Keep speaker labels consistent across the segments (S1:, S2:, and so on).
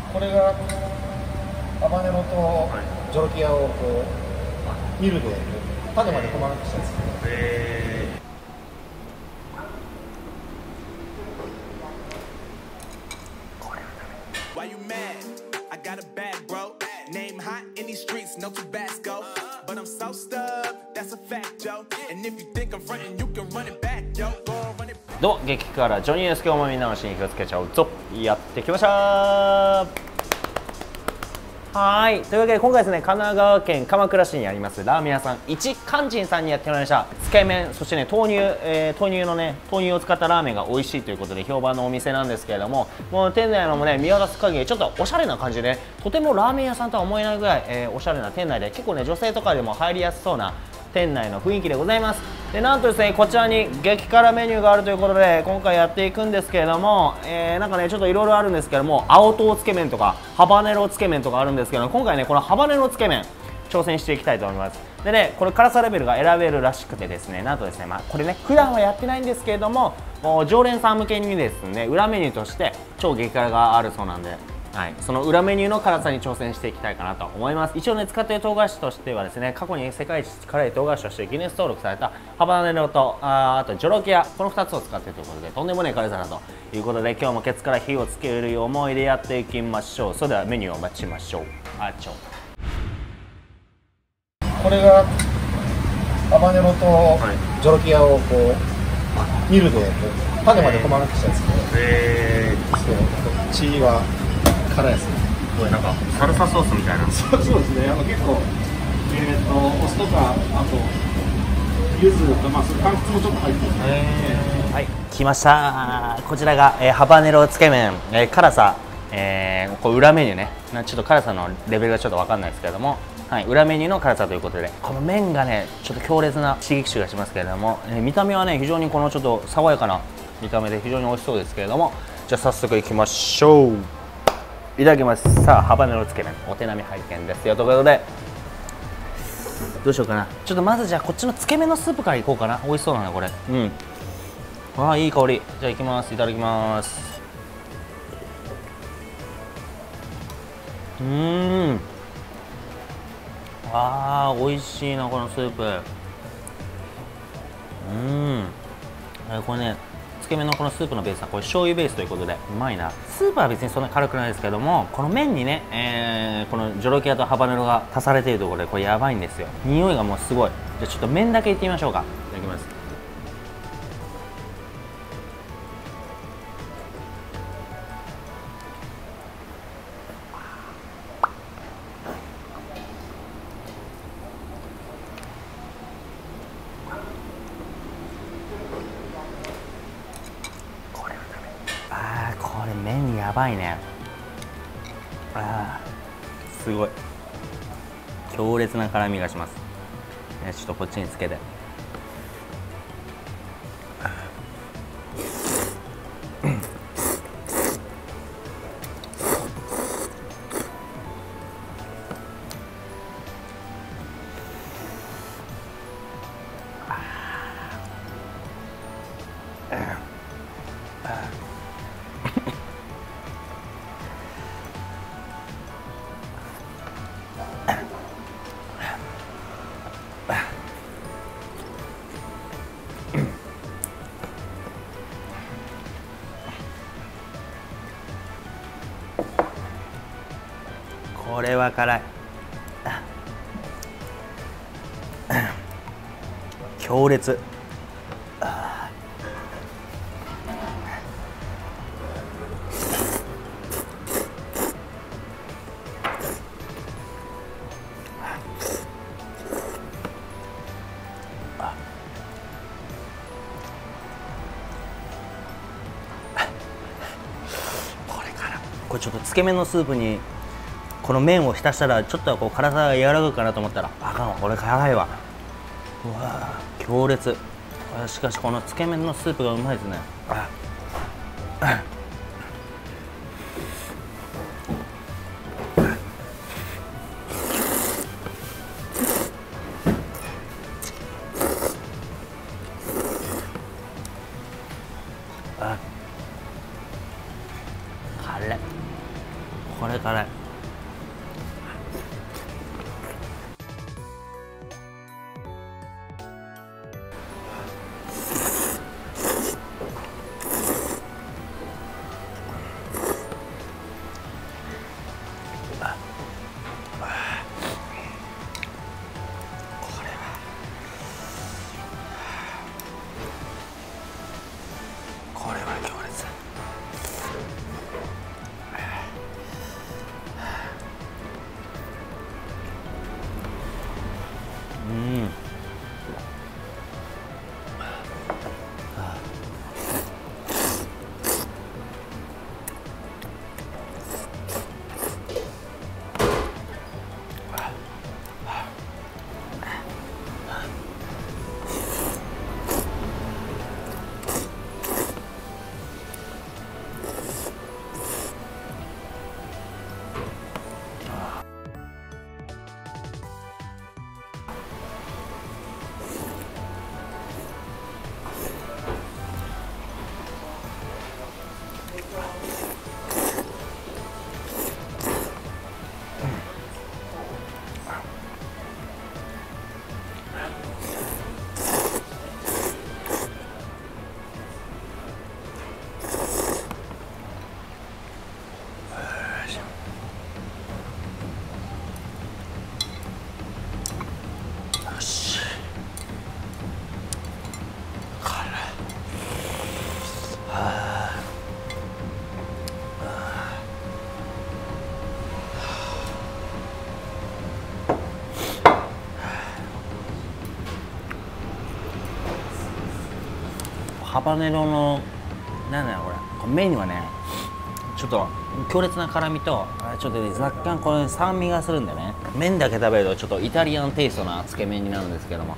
S1: これがハバネロとジョロキアをこうミルで種まで細かくしたやつ。
S2: Why you mad? I got a bag, bro. Name hot in these streets, no Tabasco. But I'm so stubbed, that's a fact, yo. And if you think I'm frontin', you can run it back, yo. Go run it back.
S3: どうも激辛ジョニーです。今日もみんなの心気をつけちゃうぞ。やってきました。はい、というわけで今回ですね、神奈川県鎌倉市にありますラーメン屋さん一肝心さんにやってまいりました。つけ麺、そしてね豆乳を使ったラーメンが美味しいということで評判のお店なんですけれども、もう店内のもね見渡す限りちょっとおしゃれな感じで、とてもラーメン屋さんとは思えないぐらい、おしゃれな店内で、結構ね女性とかでも入りやすそうな店内の雰囲気でございます。でなんとですね、こちらに激辛メニューがあるということで今回やっていくんですけれども、なんかねちょっといろいろあるんですけども、青唐つけ麺とかハバネロつけ麺とかあるんですけど、今回ねこのハバネロつけ麺挑戦していきたいと思います。でね、これ辛さレベルが選べるらしくてですね、なんとですね、これね普段はやってないんですけれども、常連さん向けにですね裏メニューとして超激辛があるそうなんで、はい、その裏メニューの辛さに挑戦していきたいかなと思います。一応ね使っている唐辛子としてはですね、過去に世界一辛い唐辛子としてギネス登録されたハバネロとあとジョロキア、この2つを使っているということで、とんでもない辛さだということで、今日もケツから火をつける思いでやっていきましょう。それではメニューを待ちましょう。
S1: これがハバネロとジョロキアをこうミルでこう種まで細かくしたやつで、こっちは辛いですね。
S3: これなんかサルサソースみたいな。
S1: そうですね。結構お酢とか、あと柚子とか、それ柑橘もちょっと入ってる。
S3: はい、来ました。こちらが、ハバネロつけ麺、辛さ、これ裏メニューね、ちょっと辛さのレベルがちょっと分かんないですけれども、はい、裏メニューの辛さということで、この麺がねちょっと強烈な刺激臭がしますけれども、見た目はね非常にこのちょっと爽やかな見た目で非常に美味しそうですけれども、じゃあ早速いきましょう。いただきます。さあハバネロつけ麺お手並み拝見ですよということで、どうしようかな。ちょっとまずじゃあこっちのつけ麺のスープからいこうかな。美味しそうだなこれ。わあいい香り。じゃあいきます。いただきます。あー美味しいなこのスープ。これねつけ麺のこのスープのベースはこれ醤油ベースということでうまいな。スープは別にそんな辛くないですけども、この麺にね、このジョロキアとハバネロが足されているところでこれやばいんですよ。匂いがもうすごい。じゃあちょっと麺だけいってみましょうか。いただきます。これ麺やばいね。すごい強烈な辛みがします。ちょっとこっちにつけて。これは辛い。強烈。これちょっとつけ麺のスープにこの麺を浸したらちょっとこう辛さが柔らかくかなと思ったらあかんわ、これ辛いわ。うわ強烈。しかしこのつけ麺のスープがうまいですね。辛い。これ辛い。これは強烈。ハバネロのなんだろうこれ麺にはねちょっと強烈な辛みとちょっと、ね、若干これ酸味がするんでね、麺だけ食べるとちょっとイタリアンテイストなつけ麺になるんですけども、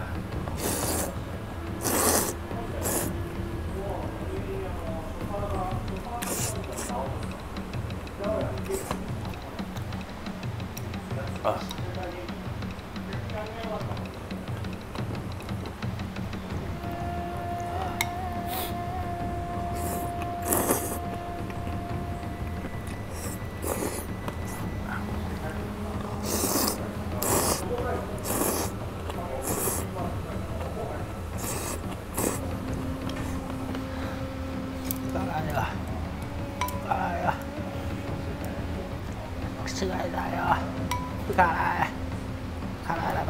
S3: 口が痛いよ。辛いだから。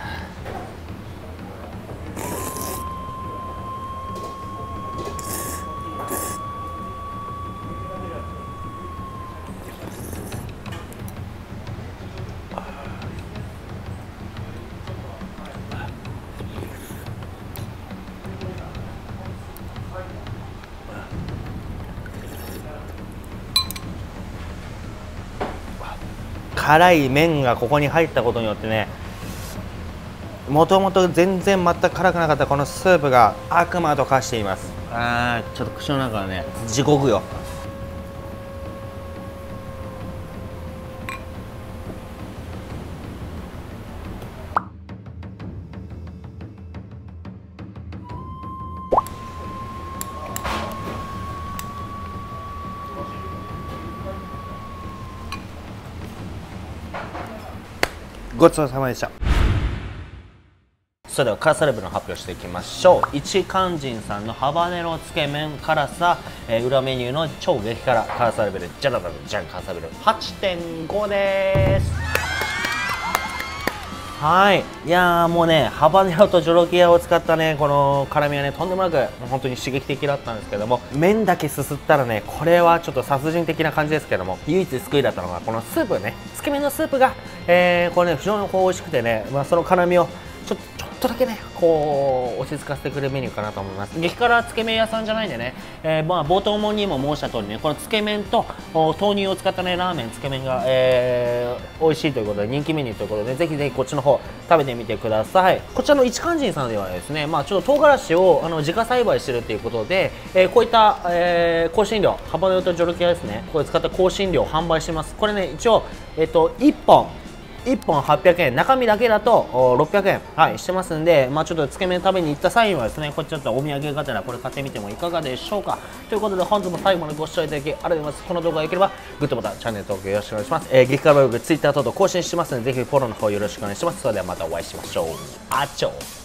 S3: 辛い麺がここに入ったことによってね、もともと全然全く辛くなかったこのスープが悪魔と化しています。ちょっと口の中はね地獄よ。ごちそうさまでした。それでは辛さレベルの発表していきましょう。一肝心さんのハバネロつけ麺辛さ、裏メニューの超激辛辛さレベルじゃらららじゃん辛さレベル 8.5 です。はい、いやーもうねハバネロとジョロキアを使ったねこの辛みはねとんでもなく本当に刺激的だったんですけども、麺だけすすったらねこれはちょっと殺人的な感じですけども、唯一救いだったのがこのスープね、つけ麺のスープが、これね非常に美味しくてね、その辛みをちょっとだけねこう落ち着かせてくれるメニューかなと思います。激辛つけ麺屋さんじゃないんでね、冒頭にも申した通りねこのつけ麺と豆乳を使ったねラーメンつけ麺が、美味しいということで人気メニューということで、ぜひぜひこっちの方食べてみてください。こちらの一肝心さんではですね、ちょっと唐辛子を自家栽培してるということで、こういった、香辛料ハバネロとジョロキアですね、これ使った香辛料を販売してます。これね一応1本 1本800円、中身だけだと600円、はい、してますんで、まあ、ちょっとつけ麺食べに行った際にはですね、これちょっとお土産がてらこれ買ってみてもいかがでしょうか。ということで本日も最後までご視聴いただきありがとうございます。この動画が良ければグッドボタン、チャンネル登録よろしくお願いします。激辛ブログ、Twitter 等々更新してますので、ぜひフォローの方よろしくお願いします。それではまたお会いしましょう。あちょー。